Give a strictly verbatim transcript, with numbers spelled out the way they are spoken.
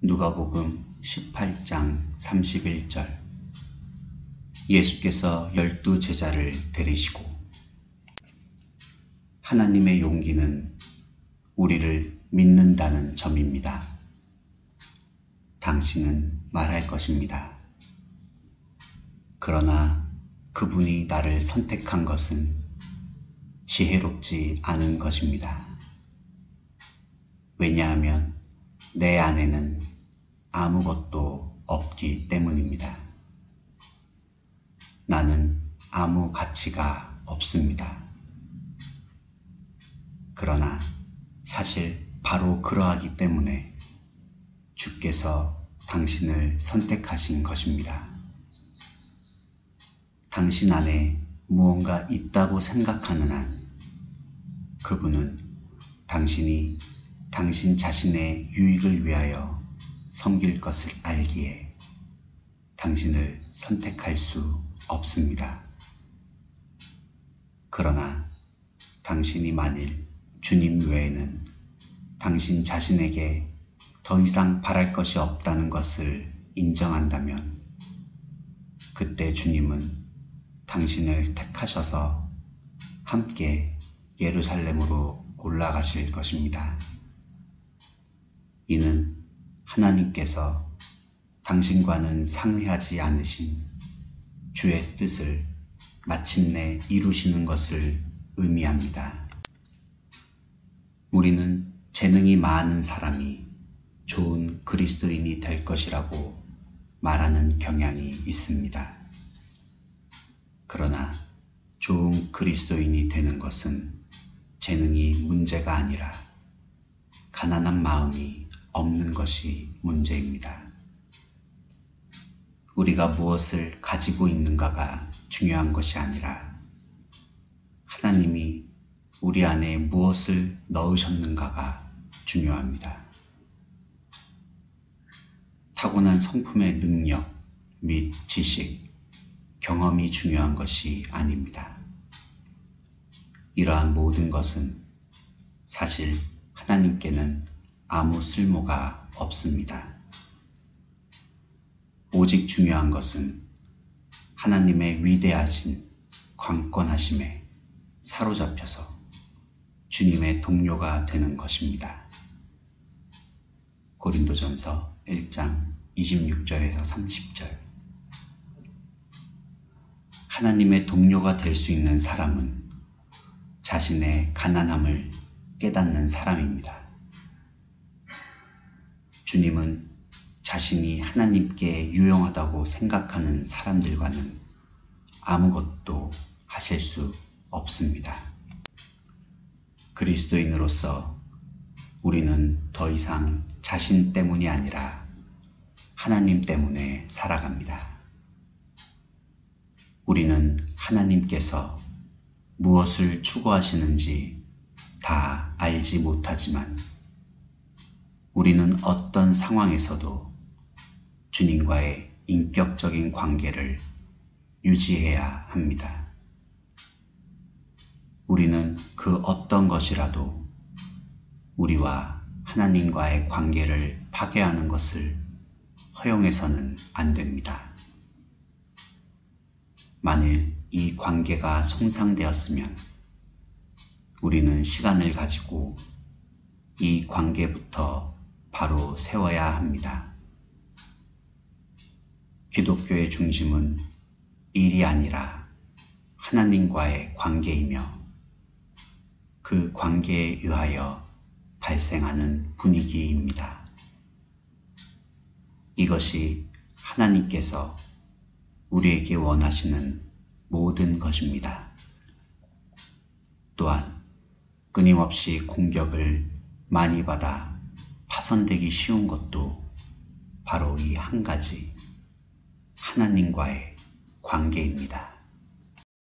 누가복음 십팔 장 삼십일 절. 예수께서 열두 제자를 데리시고. 하나님의 용기는 우리를 믿는다는 점입니다. 당신은 말할 것입니다. 그러나 그분이 나를 선택한 것은 지혜롭지 않은 것입니다. 왜냐하면 내 안에는 아무것도 없기 때문입니다. 나는 아무 가치가 없습니다. 그러나 사실 바로 그러하기 때문에 주께서 당신을 선택하신 것입니다. 당신 안에 무언가 있다고 생각하는 한 그분은 당신이 당신 자신의 유익을 위하여 섬길 것을 알기에 당신을 선택할 수 없습니다. 그러나 당신이 만일 주님 외에는 당신 자신에게 더 이상 바랄 것이 없다는 것을 인정한다면 그때 주님은 당신을 택하셔서 함께 예루살렘으로 올라가실 것입니다. 이는 하나님께서 당신과는 상의하지 않으신 주의 뜻을 마침내 이루시는 것을 의미합니다. 우리는 재능이 많은 사람이 좋은 그리스도인이 될 것이라고 말하는 경향이 있습니다. 그러나 좋은 그리스도인이 되는 것은 재능이 문제가 아니라 가난한 마음이 없는 것이 문제입니다. 우리가 무엇을 가지고 있는가가 중요한 것이 아니라 하나님이 우리 안에 무엇을 넣으셨는가가 중요합니다. 타고난 성품의 능력 및 지식, 경험이 중요한 것이 아닙니다. 이러한 모든 것은 사실 하나님께는 아무 쓸모가 없습니다. 오직 중요한 것은 하나님의 위대하신 광권하심에 사로잡혀서 주님의 동료가 되는 것입니다. 고린도전서 일 장 이십육 절에서 삼십 절. 하나님의 동료가 될 수 있는 사람은 자신의 가난함을 깨닫는 사람입니다. 주님은 자신이 하나님께 유용하다고 생각하는 사람들과는 아무것도 하실 수 없습니다. 그리스도인으로서 우리는 더 이상 자신 때문이 아니라 하나님 때문에 살아갑니다. 우리는 하나님께서 무엇을 추구하시는지 다 알지 못하지만 우리는 어떤 상황에서도 주님과의 인격적인 관계를 유지해야 합니다. 우리는 그 어떤 것이라도 우리와 하나님과의 관계를 파괴하는 것을 허용해서는 안 됩니다. 만일 이 관계가 손상되었으면 우리는 시간을 가지고 이 관계부터 바로 세워야 합니다. 기독교의 중심은 일이 아니라 하나님과의 관계이며 그 관계에 의하여 발생하는 분위기입니다. 이것이 하나님께서 우리에게 원하시는 모든 것입니다. 또한 끊임없이 공격을 많이 받아 파손되기 쉬운 것도 바로 이 한 가지 하나님과의 관계입니다.